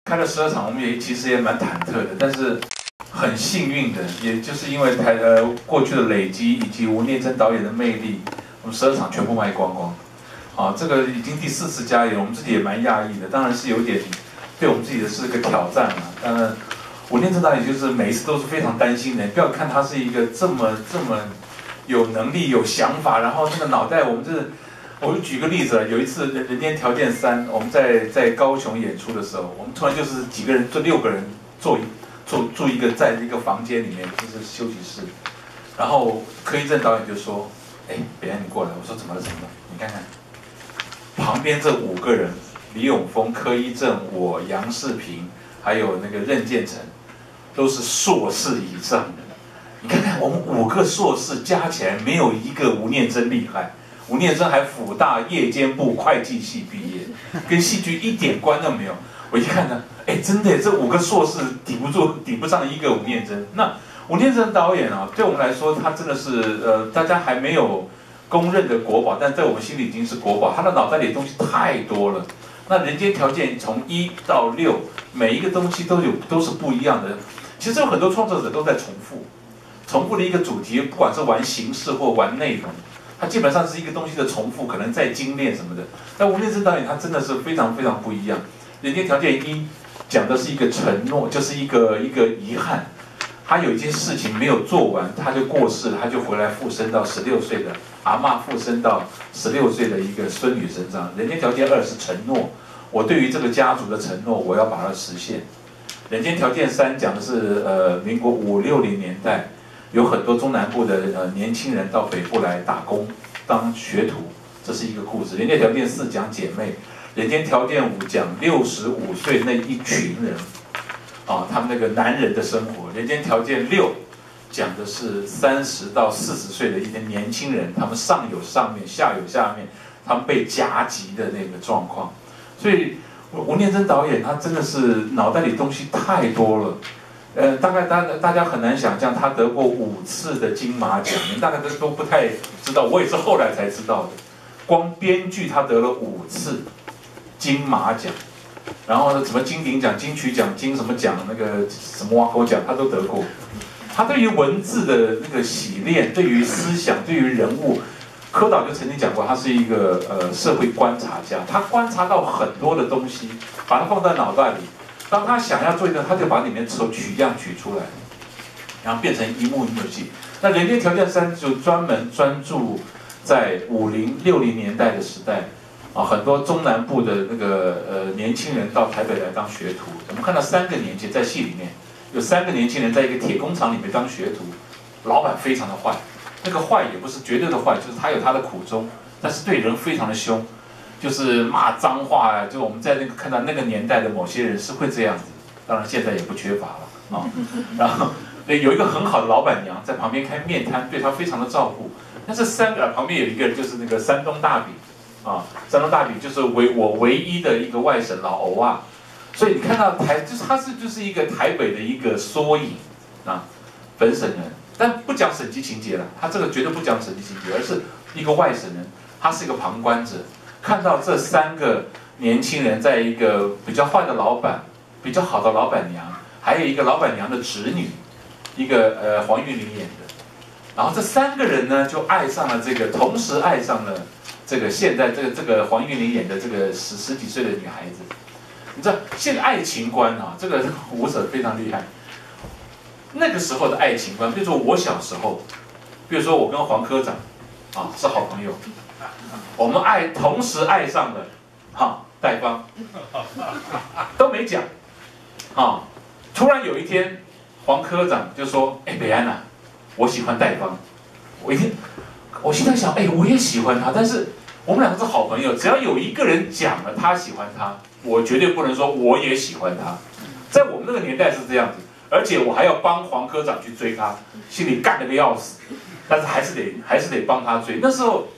开了12场，我们其实也蛮忐忑的，但是很幸运的，也就是因为过去的累积以及吴念真导演的魅力，我们12场全部卖光光。啊，这个已经第40家演，我们自己也蛮讶异的，当然是有点对我们自己的是个挑战嘛。当然，吴念真导演就是每一次都是非常担心的，不要看他是一个这么有能力、有想法，然后那个脑袋，我就举个例子，有一次《人间条件3》，我们在高雄演出的时候，我们突然就是几个人，就6个人住一个在一个房间里面，就是休息室，然后柯一正导演就说：“哎，北安你过来。”我说：“怎么了？你看看。”旁边这5个人，李永峰、柯一正、我、杨世平，还有那个任建成，都是硕士以上的。你看看我们5个硕士加起来，没有一个吴念真厉害。吴念真还辅大夜间部会计系毕业，跟戏剧一点关都没有。我一看呢，哎，真的，这5个硕士抵不上一个吴念真。那吴念真导演啊，对我们来说，他真的是大家还没有公认的国宝，但在我们心里已经是国宝。他的脑袋里的东西太多了。那人间条件从1到6，每一个东西都是不一样的。其实有很多创作者都在重复的一个主题，不管是玩形式或玩内容，它基本上是一个东西的重复，可能在精炼什么的。但吴念真导演他真的是非常非常不一样。人间条件1讲的是一个承诺，就是一个遗憾。他有一件事情没有做完，他就过世了，他就回来附身到16岁的阿嬷，附身到16岁的一个孙女身上。人间条件2是承诺，我对于这个家族的承诺，我要把它实现。人间条件3讲的是民国50、60年代，有很多中南部的年轻人到北部来打工当学徒，这是一个故事。人间条件4讲姐妹，人间条件5讲65岁那一群人。他们那个男人的生活。人间条件6讲的是30到40岁的一些年轻人，他们上有上面，下有下面，他们被夹击的那个状况。所以吴念真导演他真的是脑袋里东西太多了。大概大家很难想象，他得过5次的金马奖，你大概都不太知道，我也是后来才知道的。光编剧他得了5次金马奖。然后呢，什么金鼎奖、金曲奖、金什么奖，那个什么挖沟奖，他都得过。他对于文字的那个洗练，对于思想，对于人物，柯导就曾经讲过，他是一个社会观察家，他观察到很多的东西，把它放在脑袋里。当他想要做一个，他就把里面取样取出来，然后变成一幕戏。那人间条件3就专注在50、60年代的时代。很多中南部的那个年轻人到台北来当学徒。我们看到3个年轻在戏里面，有3个年轻人在一个铁工厂里面当学徒，老板非常的坏，那个坏也不是绝对的坏，就是他有他的苦衷，但是对人非常的凶，就是骂脏话啊。就我们在那个看到那个年代的某些人是会这样子，当然现在也不缺乏了啊。然后有一个很好的老板娘在旁边开面摊，对他非常的照顾。但是旁边有一个就是那个山东大饼。山东大饼就是我唯一的一个外省老欧啊，所以你看到他就是一个台北的一个缩影啊，本省人，但不讲省级情节了，他这个绝对不讲省级情节，而是一个外省人，他是一个旁观者，看到这3个年轻人在一个比较坏的老板、比较好的老板娘，还有一个老板娘的侄女，一个黄韵玲演的，然后这3个人呢就爱上了同时爱上了。这个现在这个黄韵玲演的这个十几岁的女孩子，你知道现在爱情观啊，这个吴 Sir 非常厉害。那个时候的爱情观，比如说我小时候，比如说我跟黄科长是好朋友，我们同时爱上了戴芳，都没讲突然有一天，黄科长就说：“哎，北安啊，我喜欢戴芳。”我现在想，我也喜欢他，但是我们2个是好朋友，只要有一个人讲了他喜欢他，我绝对不能说我也喜欢他。在我们那个年代是这样子，而且我还要帮黄科长去追他，心里干了个要死，但是还是得帮他追。那时候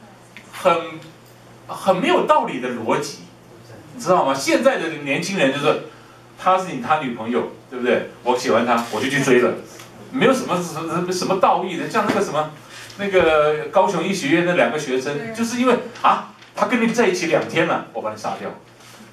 很没有道理的逻辑，你知道吗？现在的年轻人就是他是他女朋友，对不对？我喜欢他，我就去追了，没有什么道义的，像那个高雄医学院那2个学生，就是因为他跟你在一起2天了，我把你杀掉。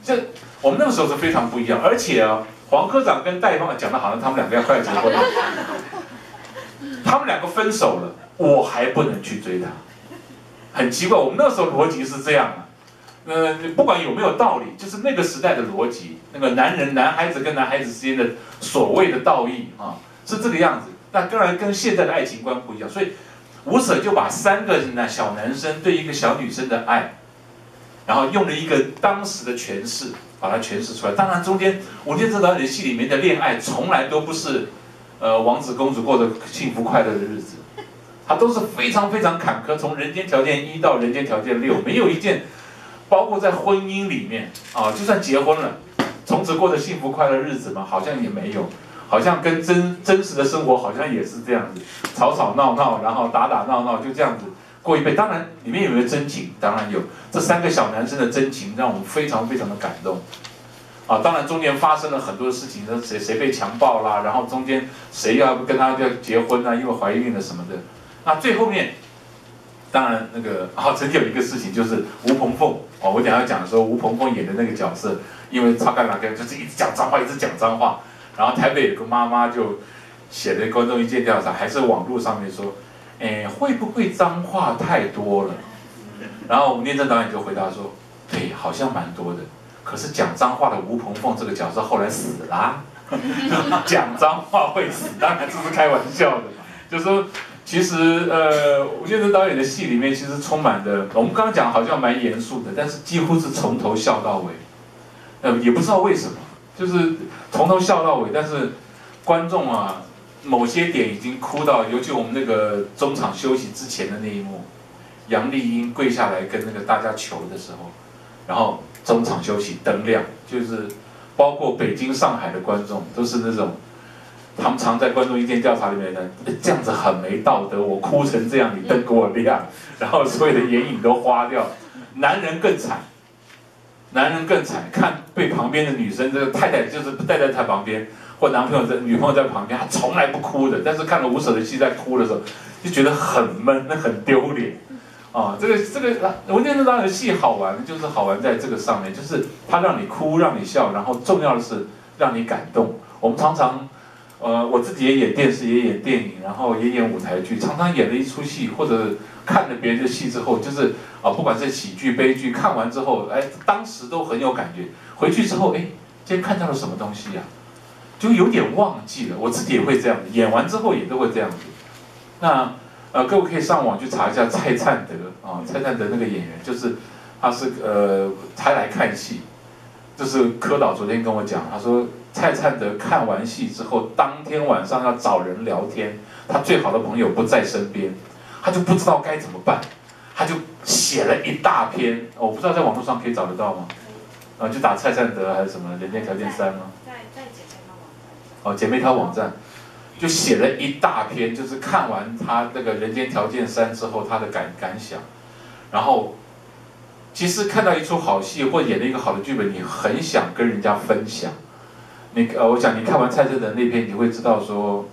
这我们那个时候是非常不一样，而且啊，黄科长跟戴芳讲的好像他们两个要快结婚了，他们两个分手了，我还不能去追他，很奇怪，我们那时候逻辑是这样啊。不管有没有道理，就是那个时代的逻辑，那个男孩子跟男孩子之间的所谓的道义啊，是这个样子。但当然跟现在的爱情观不一样，所以吴舍就把3个小男生对一个小女生的爱，然后用了一个当时的诠释，把它诠释出来。当然中间吴念真导演的戏里面的恋爱从来都不是，王子公主过着幸福快乐的日子，它都是非常非常坎坷，从人间条件1到人间条件6，没有一件。包括在婚姻里面啊，就算结婚了，从此过着幸福快乐日子嘛，好像也没有，好像跟真实的生活好像也是这样子，吵吵闹闹，然后打打闹闹，就这样子过一辈。当然里面有没有真情？当然有，这3个小男生的真情让我们非常非常的感动。啊，当然中间发生了很多事情，谁被强暴啦，然后中间谁要跟他要结婚啊，因为怀孕了什么的。那最后面。当然，那个曾经有一个事情，就是吴鹏凤哦，我等一下要讲说吴鹏凤演的那个角色，因为超干哪个就是一直讲脏话，一直讲脏话，然后台北有个妈妈就写了观众意见调查，还是网络上面说，会不会脏话太多了？然后吴念真导演就回答说，对，好像蛮多的，可是讲脏话的吴鹏凤这个角色后来死啦，讲脏话会死，当然这是开玩笑的，就是说。其实，吴念真导演的戏里面其实充满的，我们刚刚讲好像蛮严肃的，但是几乎是从头笑到尾，也不知道为什么，就是从头笑到尾，但是观众啊，某些点已经哭到，尤其我们那个中场休息之前的那一幕，杨丽英跪下来跟那个大家求的时候，然后中场休息灯亮，就是包括北京、上海的观众都是那种。他们常在观众意见调查里面呢，这样子很没道德，我哭成这样，你灯给我亮，然后所有的眼影都花掉。男人更惨，男人更惨，看被旁边的女生，这个太太就是带在他旁边，或男朋友在、女朋友在旁边，他从来不哭的，但是看了吴舍的戏在哭的时候，就觉得很闷，很丢脸。啊，这个吴念真导演的戏好玩，就是好玩在这个上面，就是他让你哭，让你笑，然后重要的是让你感动。我们常常。我自己也演电视，也演电影，然后也演舞台剧，常常演了一出戏，或者看了别人的戏之后，就是不管是喜剧、悲剧，看完之后，当时都很有感觉。回去之后，今天看到了什么东西呀？就有点忘记了。我自己也会这样，演完之后也都会这样子。那各位可以上网去查一下蔡灿德啊，蔡灿德那个演员，就是他是才来看戏，就是柯导昨天跟我讲，他说。蔡灿德看完戏之后，当天晚上要找人聊天，他最好的朋友不在身边，他就不知道该怎么办，他就写了一大篇，我不知道在网络上可以找得到吗？就打蔡灿德还是什么《人间条件3》吗？ 在姐妹淘网站。 姐妹淘网站，就写了一大篇，就是看完他那个《人间条件3》之后他的感想，然后。其实看到一出好戏或演了一个好的剧本，你很想跟人家分享。我想你看完蔡正的那篇，你会知道说，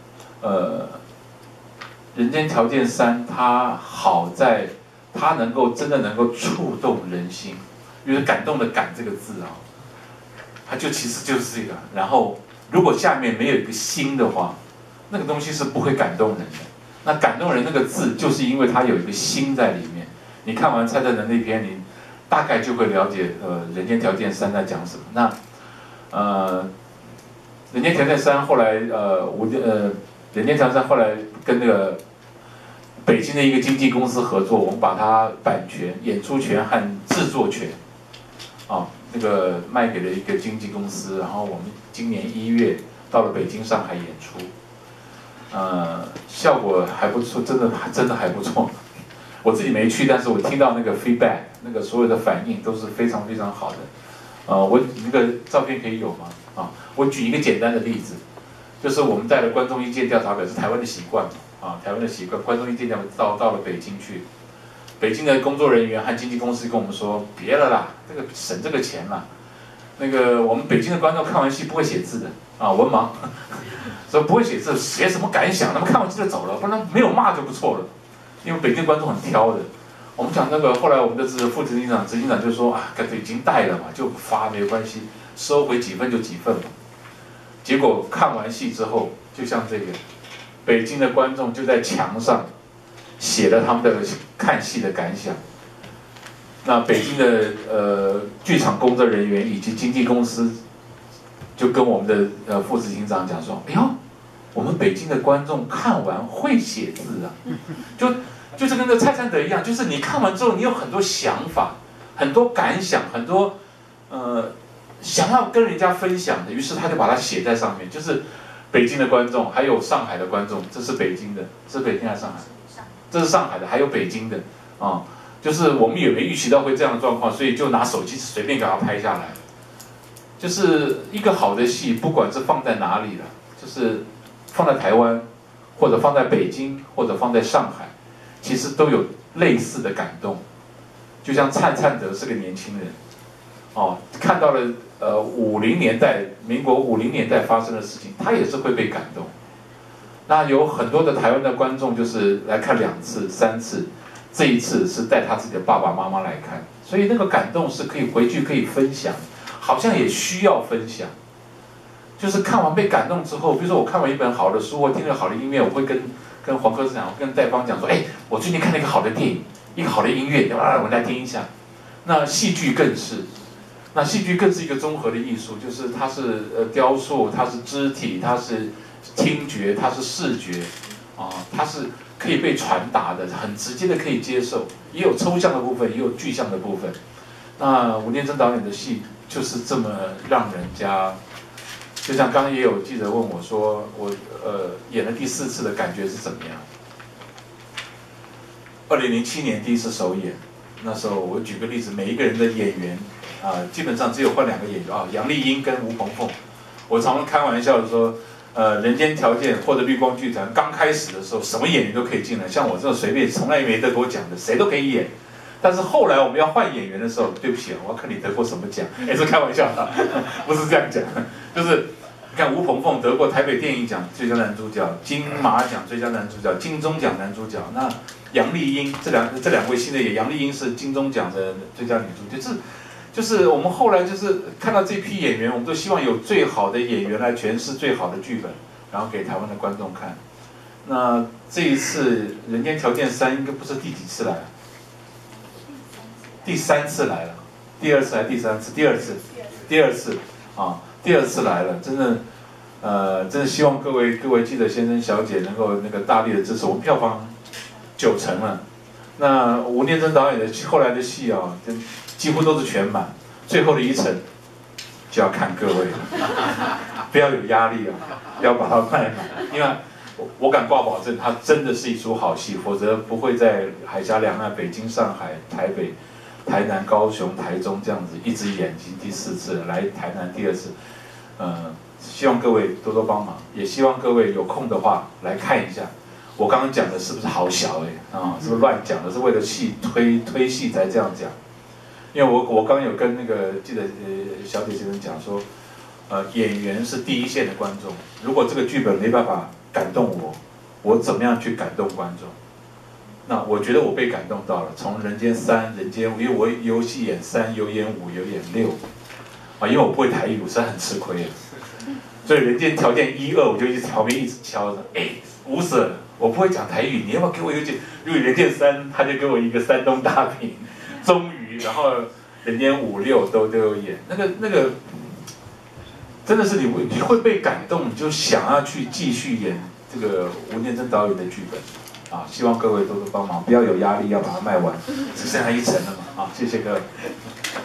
人间条件3，它好在它真的能够触动人心，因为感动的感这个字啊，它其实就是这个。然后如果下面没有一个心的话，那个东西是不会感动人的。那感动人那个字，就是因为它有一个心在里面。你看完蔡正的那篇，你大概就会了解人间条件3在讲什么。那人间条件3后来人间条件3后来跟那个北京的一个经纪公司合作，我们把它版权、演出权和制作权，那个卖给了一个经纪公司，然后我们今年1月到了北京、上海演出，效果还不错，真的还不错。我自己没去，但是我听到那个 feedback， 那个所有的反应都是非常非常好的。我那个照片可以有吗？我举一个简单的例子，就是我们带了观众意见调查表，是台湾的习惯台湾的习惯，观众意见调查到了北京去，北京的工作人员和经纪公司跟我们说，别了啦，这个省这个钱啦。那个我们北京的观众看完戏不会写字的文盲，所以不会写字，写什么感想？他们看完戏就走了，不然没有骂就不错了。因为北京观众很挑的， 我们讲那个后来我们的副执行长就说啊，已经带了嘛，就发没关系，收回几份就几份嘛。结果看完戏之后，就像这个北京的观众就在墙上写了他们的看戏的感想。那北京的剧场工作人员以及经纪公司就跟我们的副执行长讲说：“哎呦，我们北京的观众看完会写字啊，就是跟这蔡灿德一样，就是你看完之后，你有很多想法、很多感想、很多想要跟人家分享的，于是他就把它写在上面。就是北京的观众，还有上海的观众，这是北京的，是北京还是上海？这是上海的，还有北京的啊。就是我们也没预期到会这样的状况，所以就拿手机随便给它拍下来。就是一个好的戏，不管是放在哪里了，就是放在台湾，或者放在北京，或者放在上海。”其实都有类似的感动，就像灿德是个年轻人，哦，看到了50年代，民国50年代发生的事情，他也是会被感动。那有很多的台湾的观众就是来看2次、3次，这一次是带他自己的爸爸妈妈来看，所以那个感动是可以回去可以分享，好像也需要分享。就是看完被感动之后，比如说我看完一本好的书，我听了好的音乐，我会跟黄科长讲，跟戴芳讲说，哎，我最近看了一个好的电影，一个好的音乐，我们来听一下。那戏剧更是，那戏剧更是一个综合的艺术，就是它是雕塑，它是肢体，它是听觉，它是视觉，啊，它是可以被传达的，很直接的可以接受，也有抽象的部分，也有具象的部分。那吴念真导演的戏就是这么让人家。就像刚刚也有记者问我说，我演了第4次的感觉是怎么样？2007年第一次首演，那时候我举个例子，每一个人的演员基本上只有换2个演员啊，杨丽英跟吴鹏凤。我常常开玩笑的说，人间条件或者绿光剧团刚开始的时候，什么演员都可以进来，像我这种随便从来也没得过奖的，谁都可以演。但是后来我们要换演员的时候，对不起，我要看你得过什么奖。哎，这开玩笑的，不是这样讲，就是你看吴鹏凤得过台北电影奖最佳男主角、金马奖最佳男主角、金钟奖男主角。那杨丽英这两位新的演员，杨丽英是金钟奖的最佳女主角。就是我们后来就是看到这批演员，我们都希望有最好的演员来诠释最好的剧本，然后给台湾的观众看。那这一次《人间条件3》应该不是第几次来了？第3次来了，第2次还是第3次？第2次，第2次啊，第2次来了，真的希望各位记者先生小姐能够那个大力的支持，我们票房9成了。那吴念真导演的后来的戏啊，几乎都是全满，最后的1层就要看各位了，不要有压力啊，要把它卖满，因为我敢挂保证，它真的是一出好戏，否则不会在海峡两岸北京、上海、台北。台南、高雄、台中这样子一直演，已经第4次了，来台南第2次，希望各位多多帮忙，也希望各位有空的话来看一下。我刚刚讲的是不是好小是不是乱讲的？是为了戏推戏才这样讲。因为我刚刚有跟那个记者小姐先生讲说，演员是第一线的观众，如果这个剧本没办法感动我怎么样去感动观众？那我觉得我被感动到了，从《人间3》《人间5》，因为我有戏演3，有演5，有演6，因为我不会台语，我实在很吃亏所以《人间条件1、2》我就一直旁边一直敲着，吴 Sir， 我不会讲台语，你要不要给我一个？如果《人间3》，他就给我一个山东大饼，终于，然后《人间5、6》都有演，那个，真的是你会被感动，你就想要去继续演这个吴念真导演的剧本。希望各位多多帮忙，不要有压力，要把它卖完，只剩下1层了嘛。谢谢各位。